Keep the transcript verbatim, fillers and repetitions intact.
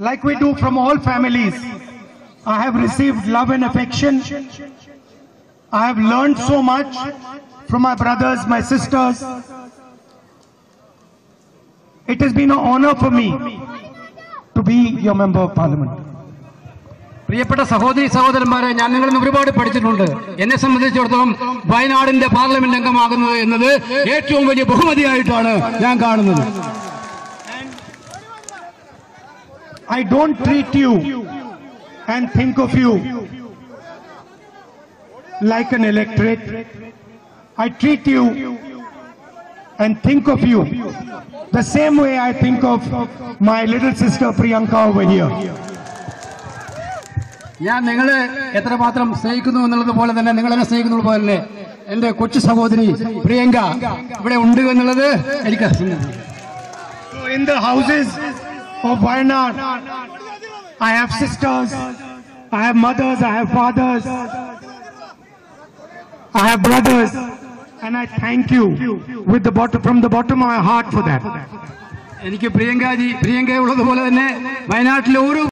like we do from all families. I have received love and affection. I have learned so much from my brothers, my sisters. It has been an honor for me to be your member of parliament. പ്രിയപ്പെട്ട സഹോദരി സഹോദരന്മാരെ, ഞാൻ നിങ്ങളിൽ നിന്ന് ഒരുപാട് പഠിച്ചിട്ടുണ്ട്. എന്നെ സംബന്ധിച്ചിടത്തോളം വയനാടിന്റെ പാർലമെന്റ് അംഗമാകുന്നത് എന്നത് ഏറ്റവും വലിയ ബഹുമതിയായിട്ടാണ് ഞാൻ കാണുന്നത്. I don't treat you and think of you like an electorate. I treat you and think of you the same way I think of my little sister Priyanka over here. ഞാൻ നിങ്ങളെ എത്രമാത്രം സ്നേഹിക്കുന്നു എന്നുള്ളത് പോലെ തന്നെ നിങ്ങളെന്നെ സ്നേഹിക്കുന്നത് പോലെ തന്നെ എന്റെ കൊച്ചു സഹോദരി പ്രിയങ്ക ഇവിടെ ഉണ്ട് എന്നുള്ളത് എനിക്ക്. So in the houses of Wayanad, I have sisters, I have mothers, I have fathers, I have brothers, and I thank you with the bottom, from the bottom of my heart for that. എനിക്ക് പ്രിയങ്കാജി പ്രിയങ്ക ഉള്ളതുപോലെ തന്നെ വയനാട്ടിലെ ഓരോ